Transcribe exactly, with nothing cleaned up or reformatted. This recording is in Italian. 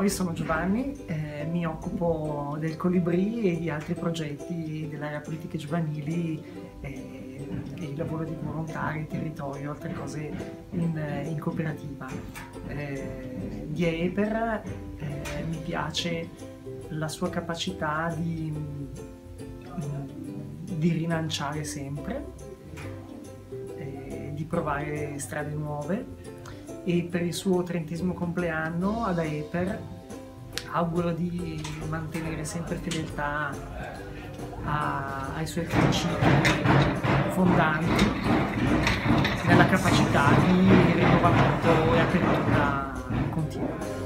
Ciao, io sono Giovanni, eh, mi occupo del Colibrì e di altri progetti dell'area politiche giovanili eh, e il lavoro di volontari, territorio, altre cose in, in cooperativa. Eh, di Aper eh, mi piace la sua capacità di, di rilanciare sempre, eh, di provare strade nuove. E per il suo trentesimo compleanno ad Aper auguro di mantenere sempre fedeltà a, ai suoi principi fondanti nella capacità di rinnovamento e apertura continua.